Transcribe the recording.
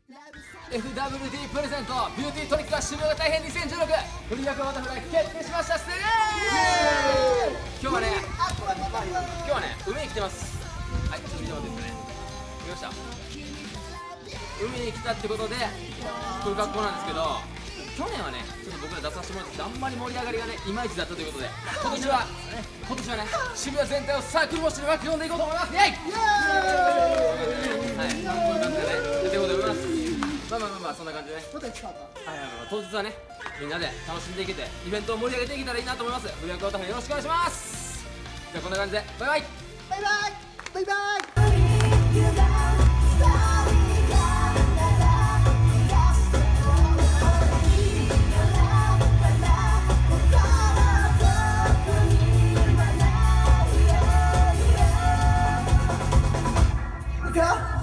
FWD プレゼントビューティートリックは渋谷が大変2016フリーアクアバタフライ決定しました。今日はね海に来てます。はい、ちょっと見てもらっていいですかね。来ました。海に来たってことでこういう格好なんですけど、去年はねちょっと僕ら出させてもらってあんまり盛り上がりがねいまいちだったということで、今年はね渋谷全体をサークル模式で巻き込んでいこうと思います。イエイ。はい、こういう感じでねやっていこうと思います。まあそんな感じでね、当日はねみんなで楽しんでいけてイベントを盛り上げていけたらいいなと思います。フリーアクアバタフライよろしくお願いします。じゃあこんな感じでバイバイバイバイバイバイ。 行くよ。